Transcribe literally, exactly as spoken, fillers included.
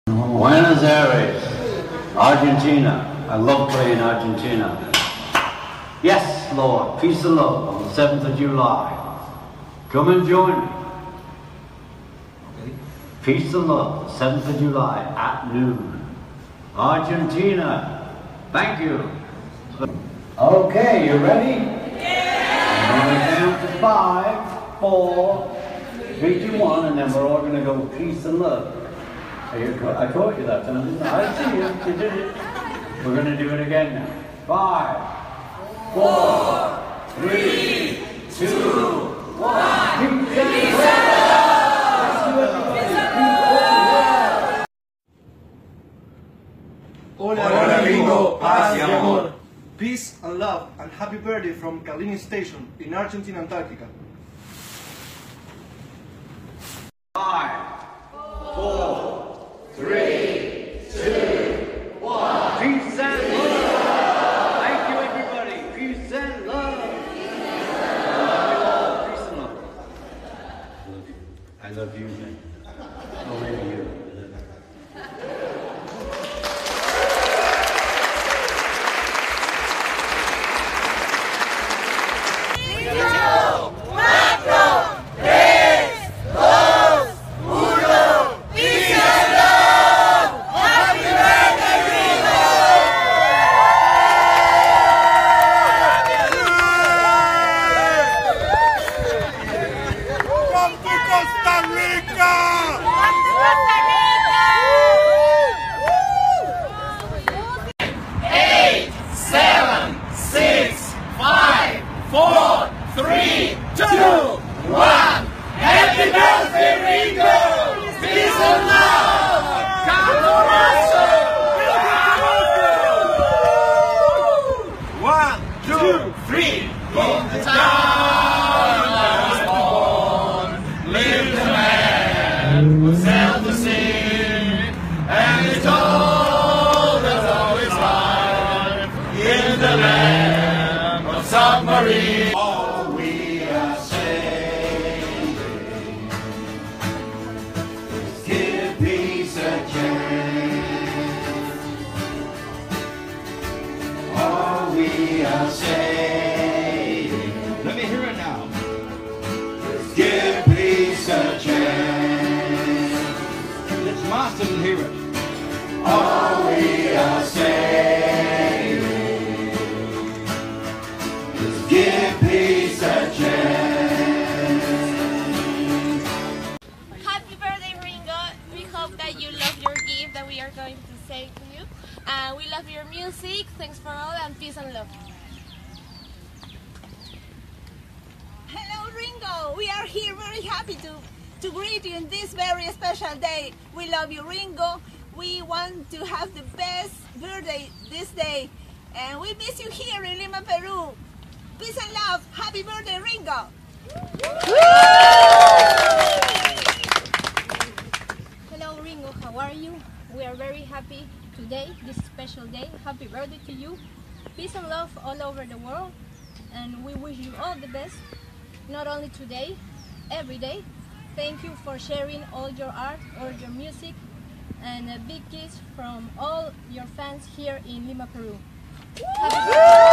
Buenos Aires, Argentina. I love playing Argentina. Yes, Lord, peace and love on the seventh of July. Come and join me. Peace and love, seventh of July at noon. Argentina. Thank you. Okay, you ready? Yeah! I'm going to count to five, four, three, two, one, and then we're all going to go peace and love. I taught you that time, didn't I? I see you. You did it. We're going to do it again now. Five, four, three, two, one. Peace and love. Hola, Ringo. Paz y amor. Peace and love, and happy birthday from Kalini Station in Argentina, Antarctica. Five, four, three, two, one. Peace and love. Thank you, everybody. Peace and love. I love you all. Peace and love. I love you. I love you, man. Oh, maybe you. Four, three, two, one. Happy birthday, Ringo! Peace and love! One, two, three. In the town I was born, lived a man who sailed the sea, and he told us all his life in the land of submarine. All we are saying is give peace a chance. All we are saying, let me hear it now, is give peace a chance. Let's master and hear it. All we are saying, give peace a chance. Happy birthday, Ringo. We hope that you love your gift that we are going to say to you. And we love your music. Thanks for all, and peace and love. Hello, Ringo. We are here very happy to, to greet you in this very special day. We love you, Ringo. We want to have the best birthday this day. And we miss you here in Lima, Peru. Peace and love. Happy birthday, Ringo. Hello, Ringo. How are you? We are very happy today, this special day. Happy birthday to you. Peace and love all over the world. And we wish you all the best, not only today, every day. Thank you for sharing all your art, all your music, and a big kiss from all your fans here in Lima, Peru. Happy birthday.